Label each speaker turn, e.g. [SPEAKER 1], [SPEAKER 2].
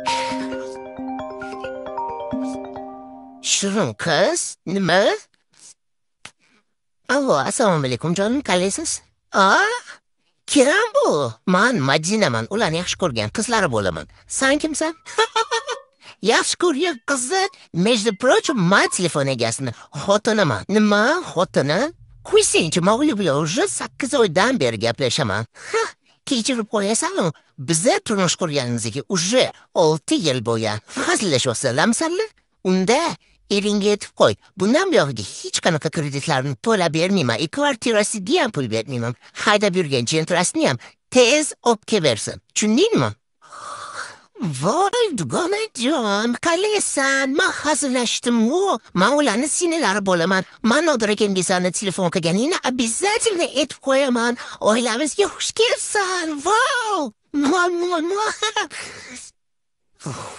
[SPEAKER 1] Shirin qiz, nima? Allo, assalomu alaykum jonim, qalaysiz? Kim bu? Man Madinaman, ularni yaxshi ko'rgan qizlari bo'laman. Sen kimsan? Yaxshi ko'rgan qizni, между прочим, man telefon egasini xotiniman. Nima? Xotini? Qo'ysangchi, mag'lub bilan уже 8 oydan beri gaplashaman. Kechirib qo'yasan-ku. Biza turmush qurganimizga уже 6 yil bo'lgan. Hazillashyapsanlar? Unda eringga aytib qo'y. Bundan buyog'iga hech qanaqa kreditlarni to'lab bermayman. Kvartirasiga ham pul bermayman. Haydab yurgan jentrasini ham tez olib kelversin. Tushundingmi? Voy, dugonajon, qalaysan? Men hazillashdim-ku. Men ularni sinilari bo'laman. Men Nodir akamga seni telefon qilganingni обязательно aytib qo'yaman. Oilamizga xush kelibsan. Vau!